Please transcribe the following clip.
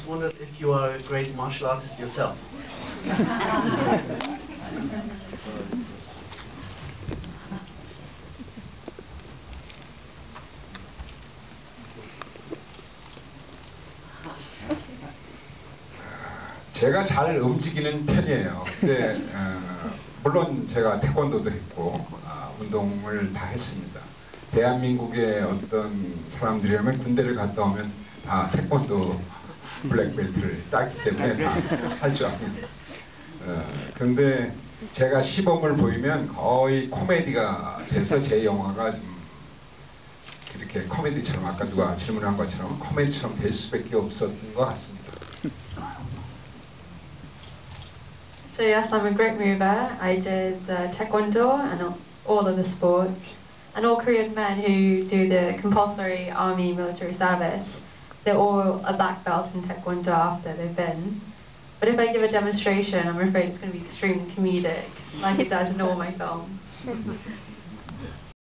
just wondered if you are a great martial artist yourself. 제가 잘 움직이는 편이에요. 근데 물론 제가 태권도도 했고 운동을 다 했습니다. 대한민국의 어떤 사람들이라면 군대를 갔다 오면 다 태권도 블랙벨트를 땄기 때문에 다 할 줄 압니다. 그런데 제가 시범을 보이면 거의 코미디가 돼서 제 영화가 좀 이렇게 코미디처럼 아까 누가 질문한 것처럼 코미디처럼 될 수밖에 없었던 것 같습니다. So yes, I'm a great mover. I did taekwondo and all of the sports. And all Korean men who do the compulsory army military service, they're all a black belt in taekwondo after they've been. But if I give a demonstration, I'm afraid it's going to be extremely comedic, like it does in all my films.